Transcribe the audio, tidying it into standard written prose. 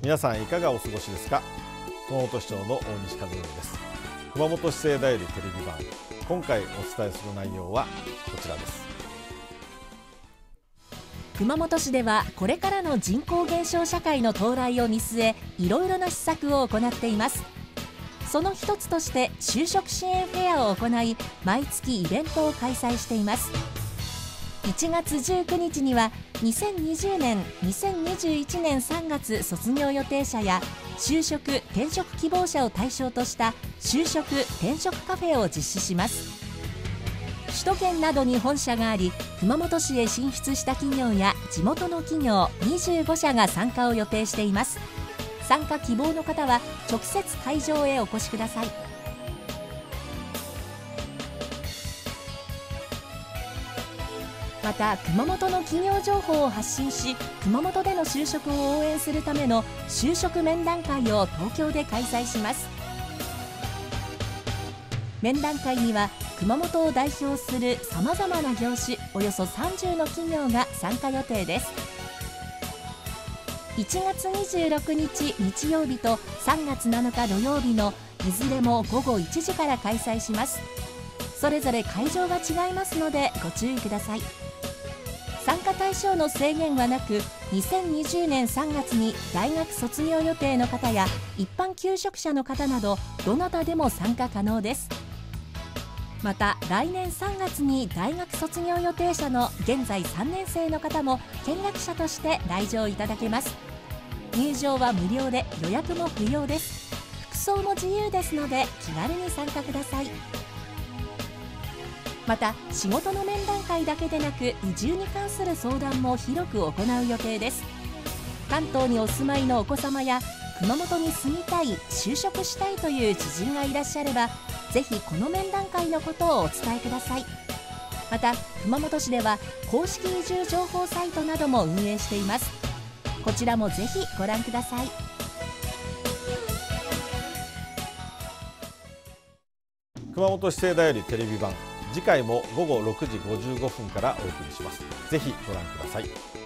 皆さんいかがお過ごしですか。熊本市長の大西和則です。熊本市政だよりテレビ版、今回お伝えする内容はこちらです。 熊本市ではこれからの人口減少社会の到来を見据え、いろいろな施策を行っています。その一つとして就職支援フェアを行い、毎月イベントを開催しています。1月19日には2020年2021年3月卒業予定者や就職・転職希望者を対象とした就職・転職カフェを実施します。首都圏などに本社があり、熊本市へ進出した企業や地元の企業25社が参加を予定しています。参加希望の方は直接会場へお越しください。また、熊本の企業情報を発信し、熊本での就職を応援するための就職面談会を東京で開催します。面談会には熊本を代表するさまざまな業種およそ30の企業が参加予定です。1月26日日曜日と3月7日土曜日のいずれも午後1時から開催します。それぞれ会場が違いますのでご注意ください。参加対象の制限はなく、2020年3月に大学卒業予定の方や一般求職者の方などどなたでも参加可能です。また、来年3月に大学卒業予定者の現在3年生の方も見学者として来場いただけます。入場は無料で予約も不要です。服装も自由ですので気軽に参加ください。また、仕事の面談会だけでなく移住に関する相談も広く行う予定です。関東にお住まいのお子様や熊本に住みたい、就職したいという知人がいらっしゃれば、ぜひこの面談会のことをお伝えください。また、熊本市では公式移住情報サイトなども運営しています。こちらもぜひご覧ください。 熊本市政だよりテレビ版、次回も午後6時55分からお送りします。ぜひご覧ください。